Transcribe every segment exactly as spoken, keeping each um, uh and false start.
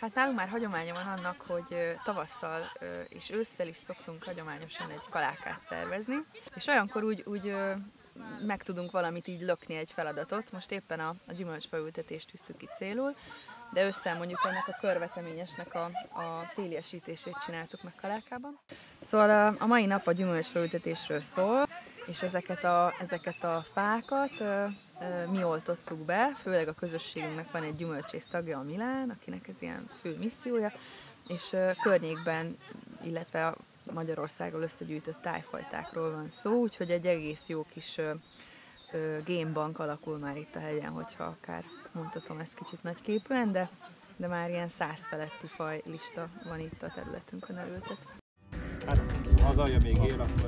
Hát nálunk már hagyománya van annak, hogy tavasszal és ősszel is szoktunk hagyományosan egy kalákát szervezni, és olyankor úgy, úgy meg tudunk valamit így lökni, egy feladatot. Most éppen a, a gyümölcsfaültetést tűztük ki célul, de ősszel mondjuk ennek a körveteményesnek a, a téliesítését csináltuk meg kalákában. Szóval a, a mai nap a gyümölcsfaültetésről szól, és ezeket a, ezeket a fákat ö, ö, mi oltottuk be, főleg a közösségünknek van egy gyümölcsész tagja, a Milán, akinek ez ilyen fő missziója, és ö, környékben, illetve a Magyarországról összegyűjtött tájfajtákról van szó, úgyhogy egy egész jó kis ö, ö, génbank alakul már itt a hegyen, hogyha akár mondhatom ezt kicsit nagyképűen, de, de már ilyen száz feletti faj lista van itt a területünkön elültetve. Hát, ha az alja még él, akkor...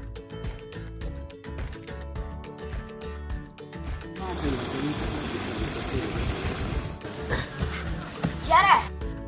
Gyere!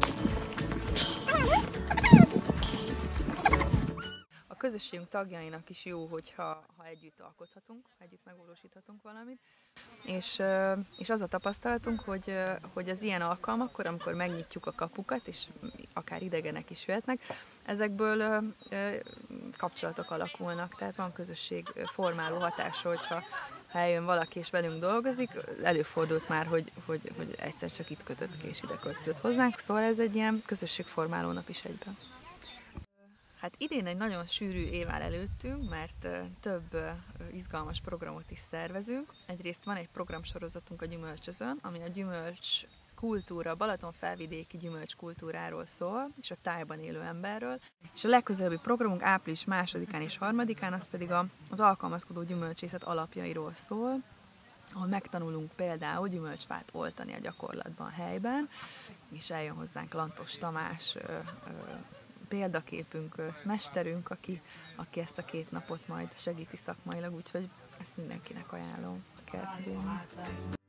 A közösségünk tagjainak is jó, hogyha ha együtt alkothatunk, együtt megvalósíthatunk valamit. És, és az a tapasztalatunk, hogy, hogy az ilyen alkalmakkor, amikor megnyitjuk a kapukat, és akár idegenek is jöhetnek, ezekből kapcsolatok alakulnak, tehát van közösségformáló hatása, hogyha ha eljön valaki és velünk dolgozik, előfordult már, hogy, hogy, hogy egyszer csak itt kötött ki és ide költözött hozzánk, szóval ez egy ilyen közösségformáló nap is egyben. Hát idén egy nagyon sűrű év áll előttünk, mert több izgalmas programot is szervezünk. Egyrészt van egy programsorozatunk a Gyümölcsözön, ami a gyümölcs kultúra, Balaton-felvidéki gyümölcs kultúráról szól, és a tájban élő emberről. És a legközelebbi programunk április másodikán és harmadikán, az pedig az alkalmazkodó gyümölcsészet alapjairól szól, ahol megtanulunk például gyümölcsfát oltani a gyakorlatban, helyben, és eljön hozzánk Lantos Tamás, példaképünk, mesterünk, aki, aki ezt a két napot majd segíti szakmailag, úgyhogy ezt mindenkinek ajánlom, kell tudni.